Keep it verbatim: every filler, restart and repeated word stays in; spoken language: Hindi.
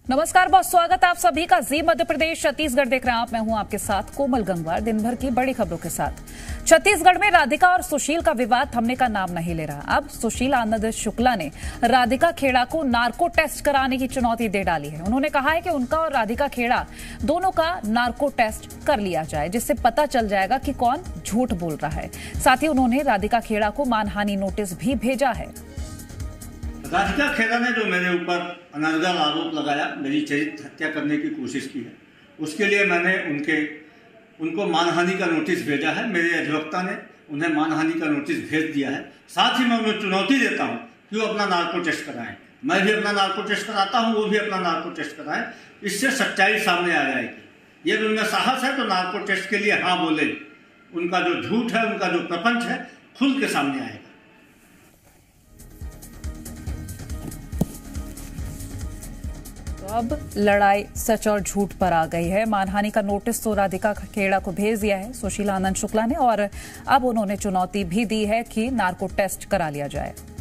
नमस्कार, बहुत स्वागत आप सभी का जी मध्य प्रदेश छत्तीसगढ़ देख रहे हैं आप। मैं हूं आपके साथ कोमल गंगवार। दिन भर की बड़ी खबरों के साथ। छत्तीसगढ़ में राधिका और सुशील का विवाद थमने का नाम नहीं ले रहा। अब सुशील आनंद शुक्ला ने राधिका खेड़ा को नार्को टेस्ट कराने की चुनौती दे डाली है। उन्होंने कहा है कि उनका और राधिका खेड़ा दोनों का नार्को टेस्ट कर लिया जाए, जिससे पता चल जाएगा कि कौन झूठ बोल रहा है। साथ ही उन्होंने राधिका खेड़ा को मानहानि नोटिस भी भेजा है। राधिका खेड़ा ने जो मेरे ऊपर अनर्गल आरोप लगाया, मेरी चरित्र हत्या करने की कोशिश की है, उसके लिए मैंने उनके उनको मानहानि का नोटिस भेजा है। मेरे अधिवक्ता ने उन्हें मानहानि का नोटिस भेज दिया है। साथ ही मैं उन्हें चुनौती देता हूं कि वो अपना नार्को टेस्ट कराएं। मैं भी अपना नार्को टेस्ट कराता हूं, वो भी अपना नार्को टेस्ट कराएं। इससे सच्चाई सामने आ जाएगी। यदि उनमें साहस है तो नार्को टेस्ट के लिए हाँ बोले। उनका जो झूठ है, उनका जो प्रपंच है, खुल के सामने आएगा। तो अब लड़ाई सच और झूठ पर आ गई है। मानहानि का नोटिस तो राधिका खेड़ा को भेज दिया है सुशील आनंद शुक्ला ने, और अब उन्होंने चुनौती भी दी है कि नार्को टेस्ट करा लिया जाए।